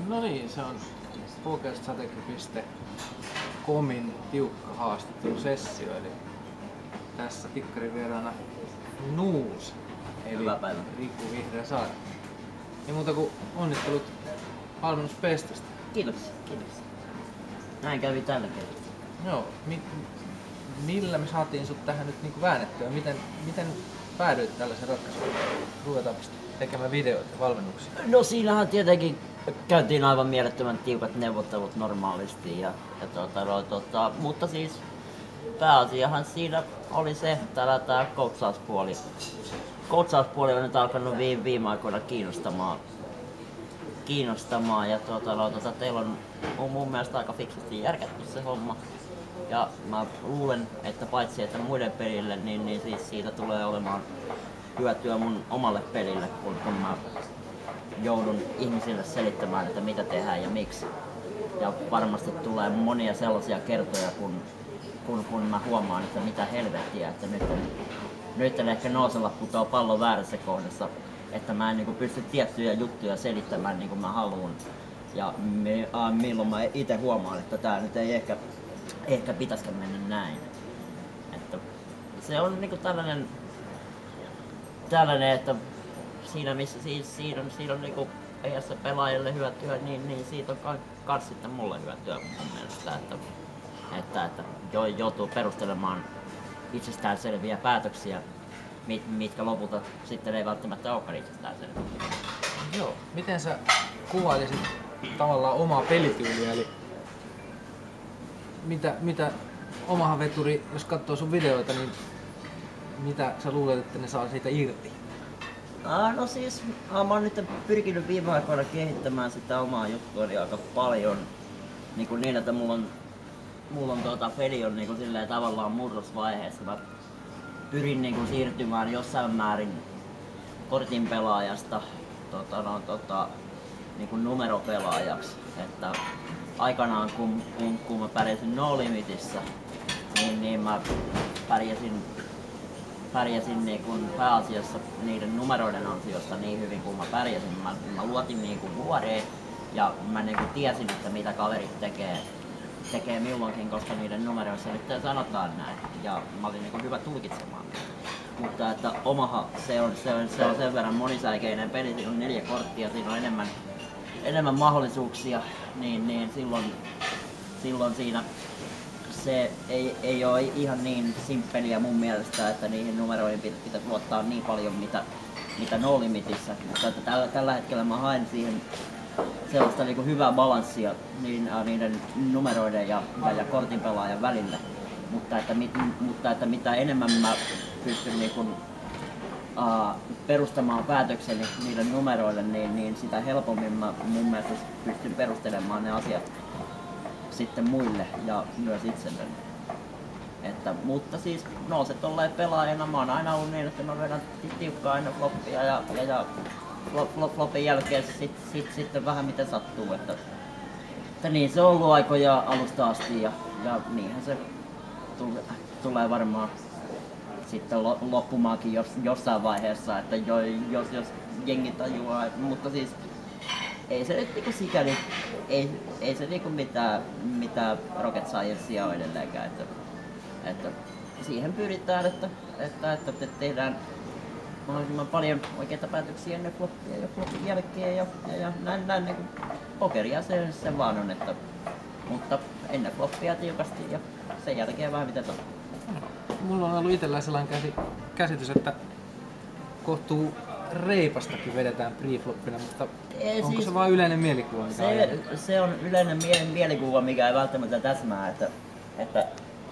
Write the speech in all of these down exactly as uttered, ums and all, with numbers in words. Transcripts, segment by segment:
No niin, se on podcast strategia piste comin tiukka haastattelusessio, eli tässä tikkarin vieraana Nuus, eli Riku Vihreäsaari. Ei muuta kuin onnittelut valmennuspestistä. Kiitos, kiitos. Näin kävi tällä kertaa. Joo, mi- millä me saatiin sut tähän nyt niinku väännettyä? Miten, miten päädyit tällaisen ratkaisuun? Ruvetaan tekemään videoita ja valmennuksia. No siinähän tietenkin käytiin aivan mielettömän tiukat neuvottelut normaalisti. Ja, ja tota, no, tota, mutta siis pääasiahan siinä oli se, että tämä coachauspuoli. Coachauspuoli on nyt alkanut viime, viime aikoina kiinnostamaan. kiinnostamaan ja tota, no, tota, teillä on, on mun mielestä aika fiksusti järkätty se homma. Ja mä luulen, että paitsi että muiden pelille, niin, niin siis siitä tulee olemaan hyötyä mun omalle pelille, kun, kun mä joudun ihmisille selittämään, että mitä tehdään ja miksi. Ja varmasti tulee monia sellaisia kertoja, kun, kun, kun mä huomaan, että mitä helvettiä, että nyt, nyt ehkä Noosella putoaa pallo väärässä kohdassa, että mä en niin kuin pysty tiettyjä juttuja selittämään niin kuin mä haluan. Ja me, äh, milloin mä itse huomaan, että tää nyt ei ehkä, ehkä pitäisikään mennä näin. Että se on niin kuin tällainen, tällainen, että siinä missä siis, siinä on, siinä on niin kuin eihän pelaajille hyötyä, niin, niin siitä on kans sitten mulle hyötyä mun mielestä. Että, että, että joutuu perustelemaan itsestäänselviä päätöksiä, mit, mitkä lopulta sitten ei välttämättä olekaan itsestäänselviä. Joo, miten sä kuvailisit tavallaan omaa pelityyliä, eli mitä, mitä omahan veturi, jos katsoo sun videoita, niin mitä sä luulet, että ne saa siitä irti? Ah, no siis, ah, mä oon nyt pyrkinyt viime aikoina kehittämään sitä omaa juttuani aika paljon. Niin, kuin niin että mulla on, mulla on tuota, peli on niin kuin silleen tavallaan murrosvaiheessa. Mä pyrin niin kuin siirtymään jossain määrin kortin pelaajasta tota, no, tota, niin kuin numeropelaajaksi. Että aikanaan kun, kun, kun mä pärjäsin No Limitissä, niin, niin mä pärjäsin pärjäsin niin kuin pääasiassa niiden numeroiden ansiosta niin hyvin kuin mä pärjäsin. Mä, mä luotin niin kuin vuoreen ja mä niin kuin tiesin, että mitä kaverit tekee, tekee milloinkin, koska niiden numeroissa nyt sanotaan näin. Ja mä olin niin kuin hyvä tulkitsemaan. Mutta että omaha se on, se on, se on sen verran monisäikeinen peli, siinä on neljä korttia, siinä on enemmän, enemmän mahdollisuuksia, niin, niin silloin, silloin siinä se ei, ei ole ihan niin simppeliä mun mielestä, että niihin numeroihin pitäisi luottaa niin paljon mitä, mitä No Limitissä. Mutta että tällä, tällä hetkellä mä haen siihen sellaista niin kuin hyvää balanssia niin, äh, niiden numeroiden ja, ja, ja kortin pelaajan välillä. Mutta että, mit, mutta että mitä enemmän mä pystyn niin kuin, äh, perustamaan päätökseni niille numeroille, niin, niin sitä helpommin mä mun mielestä pystyn perustelemaan ne asiat sitten muille ja myös itselleni. Että, mutta siis no se tolleen pelaajana mä oon aina ollut niin, että mä vedän tiukkaa aina floppia ja, ja, ja flop, flopin jälkeen sit, sit, sitten vähän miten sattuu. Että, että niin se on ollut aikoja alusta asti ja, ja niinhän se tule, tulee varmaan sitten loppumaankin jos, jossain vaiheessa, että jo, jos, jos jengi tajuaa, mutta siis ei se nyt niinku sikäli, ei, ei se niinku mitään, mitään rocket sciencea ole edelleenkään, että, että siihen pyritään, että, että, että tehdään mahdollisimman paljon oikeita päätöksiä ennen floppia ja flopin jälkeen ja, ja, ja näin, näin niinku pokeria se, se vaan on, että, mutta ennen floppia tiukasti ja sen jälkeen vähän miten on. Mulla on ollut itsellään sellainen käsitys, että kohtuu reipastakin vedetään pre-floppina, mutta ei, onko siis se vain yleinen mielikuva? Mikä se, se on yleinen mie- mielikuva, mikä ei välttämättä täsmää, että, että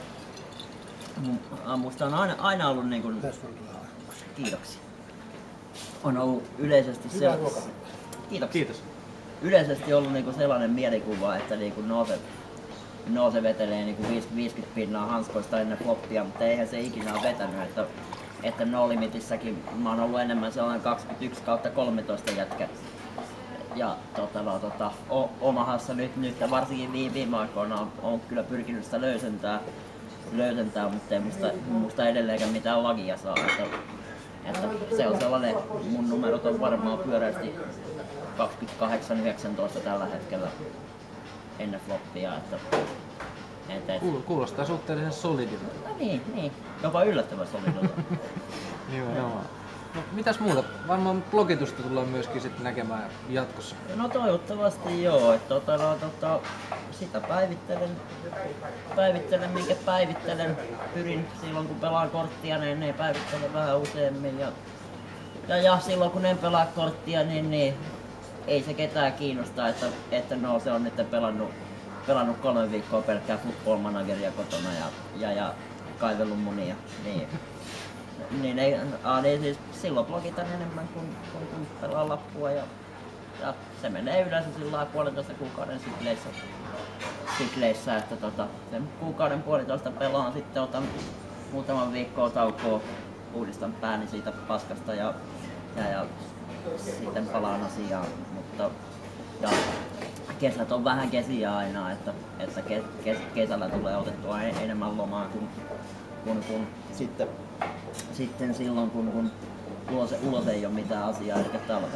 musta on aina, aina ollut niin kuin, kiitoksia. On ollut yleisesti se, kiitoksia. Kiitos. Yleisesti ollut niin kuin sellainen mielikuva, että niin kuin nouse, nouse vetelee niin kuin viisikymmentä pinnaa hanskoista ennen floppia, mutta eihän se ikinä ole vetänyt. Että, että No Limitissäkin mä oon ollut enemmän sellainen kaksikymmentäyksi kautta kolmetoista jätkä. Ja tota, no, tota, o, omahassa nyt, nyt varsinkin viime, viime aikoina on, on kyllä pyrkinyt sitä löysentää, löysentää mutta ei musta, musta edelleenkään mitään lagia saa. Että, Että se on sellainen, mun numerot on varmaan pyöreästi kaksikymmentäkahdeksan yhdeksäntoista tällä hetkellä ennen floppia. Että, et, et. Kuulostaa suhteellisen solidilta. No niin, niin. Jopa yllättävän solidilta. Nimenomaan. No, mitäs muuta? Varmaan blogitusta tullaan myöskin sitten näkemään jatkossa. No toivottavasti joo. Että, tota, no, tota, sitä päivittelen, päivittelen minkä päivittelen. Pyrin silloin kun pelaan korttia, niin ne päivittelen vähän useammin. Ja, ja, ja silloin kun en pelaa korttia, niin, niin ei se ketään kiinnosta, että, että no, se on nyt pelannut, pelannut kolme viikkoa pelkkää Football Manageria kotona ja, ja, ja kaivellut munia. Niin. Niin, ei, a, niin siis silloin blogitan enemmän kuin, kuin, kuin pelaa lappua ja, ja se menee yleensä sillä puolentoista kuukauden sykleissä, sykleissä että tota, sen kuukauden puolitoista pelaan, sitten otan muutaman viikkoa taukoa, uudistan pääni siitä paskasta ja, ja, ja sitten palaan asiaan, mutta ja kesät on vähän kesiä aina, että, että kes, kes, kesällä tulee otettua enemmän lomaa kuin, kuin, kuin sitten Sitten silloin kun, kun ulos, ulos ei ole mitään asiaa eikä talvella.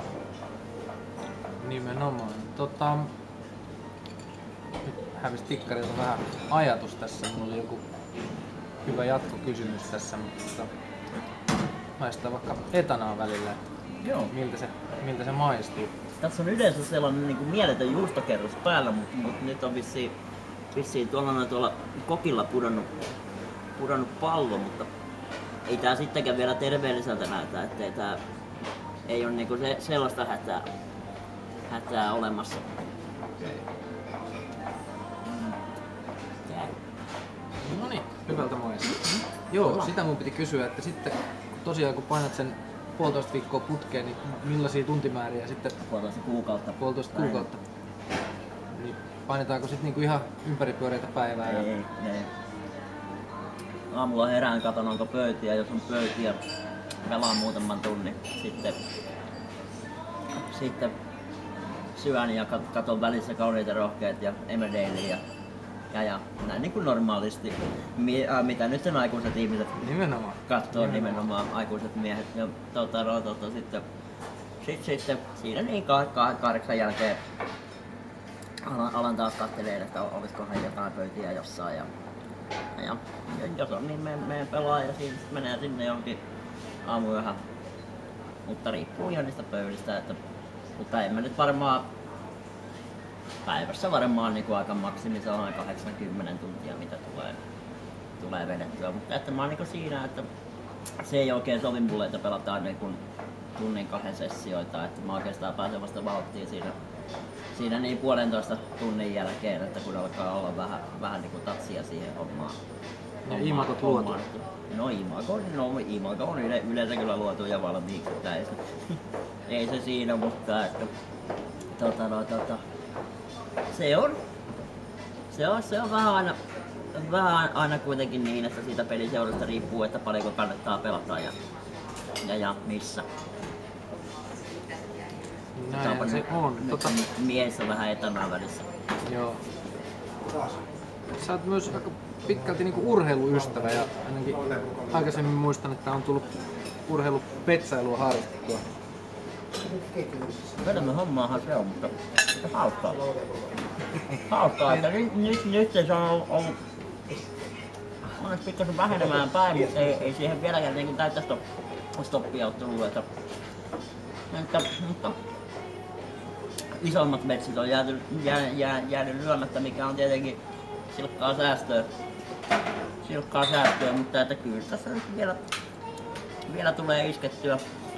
Nimenomaan. Tota, nyt hävisi tikkarilta vähän ajatus tässä. Mulla oli joku hyvä jatkokysymys tässä, mutta maistaa vaikka etanaa välillä. Joo. Miltä se, miltä se maistuu? Tässä on yleensä sellainen niin kuin mieletön juustokerros päällä, mutta, mutta nyt on vissiin, vissiin tuolla, tuolla kokilla pudonnut, pudonnut pallo, mutta ei tää sittenkään vielä terveelliseltä näytä, ettei tää ei ole niinku se, sellaista hätää, hätää olemassa. No niin, hyvältä maistuu. Joo, Hyvä. Sitä mun piti kysyä, että sitten tosiaan kun painat sen puolitoista viikkoa putkeen, niin millaisia tuntimääriä sitten? Puolitoista kuukautta. Puolitoista kuukautta. Niin painetaanko sitten niinku ihan ympäripyöreitä päivää? Ei, ja... ei. Aamulla herään, katon onko pöytiä, jos on pöytiä, pelaan muutaman tunnin, sitten, sitten syön ja katon välissä Kauniita rohkeet ja Emmerdalea ja, ja, ja näin niin kuin normaalisti, Mi, äh, mitä nyt sen aikuiset ihmiset nimenomaan. katsoo, nimenomaan aikuiset miehet. Ja, tota, no, tota, sitten, sit, sitten siinä niin kahdeksan jälkeen alan, alan taas katselemaan, että olisikohan jotain pöytiä jossain. Ja, Ja, ja jos on, niin me, me pelaa ja siinä menee sinne johonkin aamuyöhön. Mutta riippuu ihan niistä pöydistä. Että, mutta en mä nyt varmaan päivässä varmaan niin kuin aika maksimissaan kahdeksankymmentä tuntia mitä tulee, tulee vedettyä. Mutta että mä oon niin siinä, että se ei oikein sovi mulle, että pelataan niin kuin tunnin kahden sessioita. Että mä oikeastaan pääsen vasta vauhtiin siinä. Siinä niin puolentoista tunnin jälkeen, että kun alkaa olla vähän, vähän niin kuin tatsia siihen hommaan. Ja imakot luotu? No imago, no, imago on yle, yleensä kyllä luotu ja valmiiksi. Ei se, ei se siinä, mutta että, tota, no, tota, se on, se on, se on vähän aina, vähän aina kuitenkin niin, että siitä peliseurasta riippuu, että paljonko kannattaa pelata ja, ja, ja missä. Näin se on. Tota... Miehessä vähän etanaa välissä. Joo. Sä oot myös aika pitkälti niinku urheiluystävä ja ainakin aikaisemmin muistan, että on tullut urheilupetsailua harrastettua. Vedämme hommaahan se on, mutta hauskaa. Hauskaa, että nyt, nyt, nyt se on ollut onneksi pikkasen vähenemään päin, mutta ei, ei siihen vieläkään niin täyttä stoppia ole tullut. Että, että, mutta isommat metsit on jääty, jää, jää, jäänyt lyömättä, mikä on tietenkin silkkaa säästöä, silkkaa säästöä, mutta että kyllä tässä nyt vielä, vielä tulee iskettyä,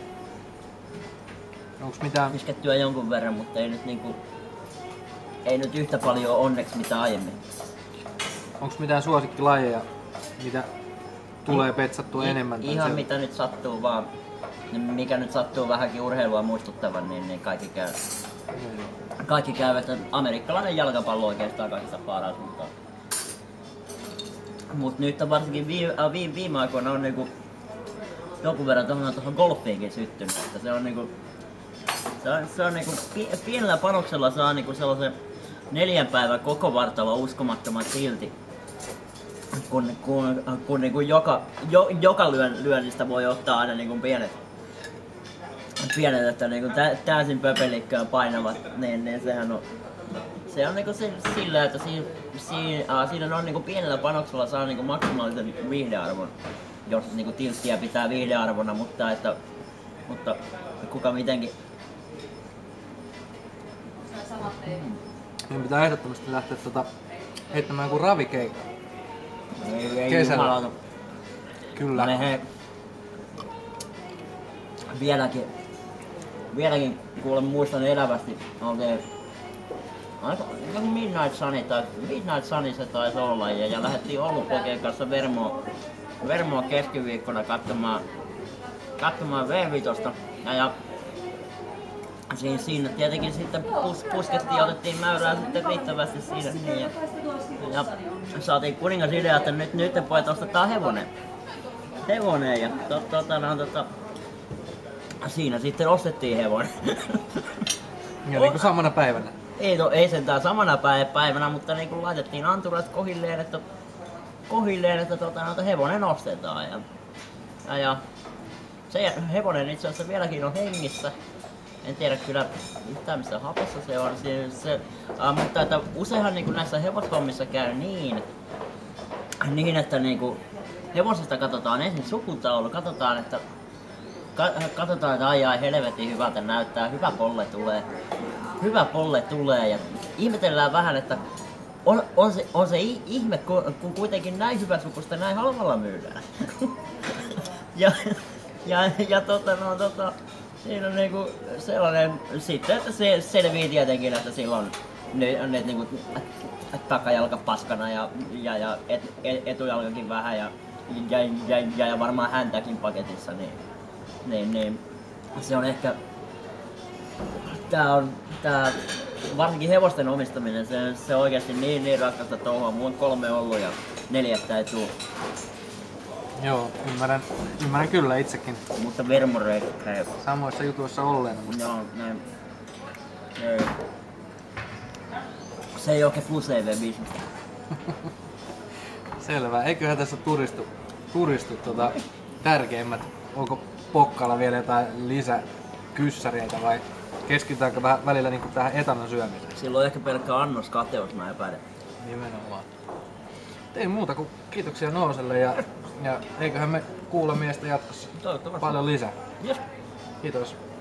Onks mitään... iskettyä jonkun verran, mutta ei nyt, niinku, ei nyt yhtä paljon onneksi mitä aiemmin. Onks mitään suosikkilajeja, mitä tulee I, petsattua i, enemmän? Ihan siellä? Mitä nyt sattuu vaan, mikä nyt sattuu vähänkin urheilua muistuttavan, niin, niin kaikki käy. Mm. Kaikki käy, että amerikkalainen jalkapallo oikeastaan kaikista paras, mutta mut nyt on varsinkin viime, äh, viime, viime aikoina on niinku jonkun verran tuohon, tuohon golfiinkin syttynyt, että se on niinku se on, se on niinku pienellä panoksella saa niinku sellaisen neljän päivän koko vartalo uskomattoman silti kun, kun, kun niinku joka, jo, joka lyön, lyönnistä voi ottaa aina niinku pienet, pienet että niinku tä, täysin pöpelikköä painavat, niin, niin sehän on, se on niinku sillä, että siinä, siinä, äh, siinä on niinku pienellä panoksella saa niinku maksimaalisen viihdearvon, jos niinku tilttiä pitää viihdearvona, mutta että, mutta kuka mitenkin. Meidän pitää ehdottomasti lähteä tota heittämään joku ravikeikka. Ei, ei kesällä. jumalauta. Kyllä. Ne he, vieläkin, vieläkin kuulen muistan elävästi, oltiin aika joku Midnight Sunny tai Midnight Sunny se taisi olla ja, ja lähdettiin Oulun-poikien kanssa Vermoa, Vermoa keskiviikkona katsomaan, katsomaan V viisi ja, ja siinä, siinä tietenkin sitten pus, puskettiin ja otettiin mäyrää sitten riittävästi siinä niin ja, ja saatiin kuningas idea, että nyt, nyt pojat ostetaan hevonen. Hevonen ja to, tota, no, tota, siinä sitten ostettiin hevonen. Ja niinku samana päivänä. Ei, no, ei sentään samana päivänä, mutta niin kun laitettiin anturat kohilleen, että, kohilleen, että tota, no, hevonen ostetaan. Ja, ja, ja se hevonen itse asiassa vieläkin on hengissä. En tiedä kyllä yhtään missä hapessa se on. Se, se, äh, mutta että useinhan niin näissä hevoshommissa käy niin, niin että niin kuin, hevosesta katsotaan ensin sukutaulu, katsotaan että katsotaan, että ai ai helvetin hyvältä näyttää, hyvä polle tulee, hyvä polle tulee ja ihmetellään vähän, että on, on, se, on se ihme, kun, kun kuitenkin näin hyvä sukusta näin halvalla myydään. ja, ja, ja tota, no, tota, siinä on niinku sellainen, sitten että se selvii tietenkin, että silloin ne, ne niinku takajalka paskana ja, ja, ja et, et, etujalkakin vähän ja, ja, ja, ja, ja varmaan häntäkin paketissa, niin, niin, niin se on ehkä, tää on, tää, varsinkin hevosten omistaminen, se, se on oikeasti niin, niin rakasta touhua. Mulla on kolme ollut ja neljättä ei tuu. Joo, ymmärrän, ymmärrän kyllä itsekin. Mutta vermoreita käy. Samoissa jutuissa olleena, mutta... Joo, ne... Ei. Se ei oikein plus E V-bisnestä. Selvä. Eiköhän tässä turistu, turistu tota, tärkeimmät. Onko Pokkalla vielä jotain lisäkyssäreitä vai keskitytäänkö vähän välillä niinku tähän etanan syömiseen? Silloin on ehkä pelkkä annoskateus, mä epäilen. Nimenomaan. Ei muuta kuin kiitoksia Nooselle ja, ja eiköhän me kuulla miestä jatkossa Toivottavasti. paljon lisää. Yes. Kiitos.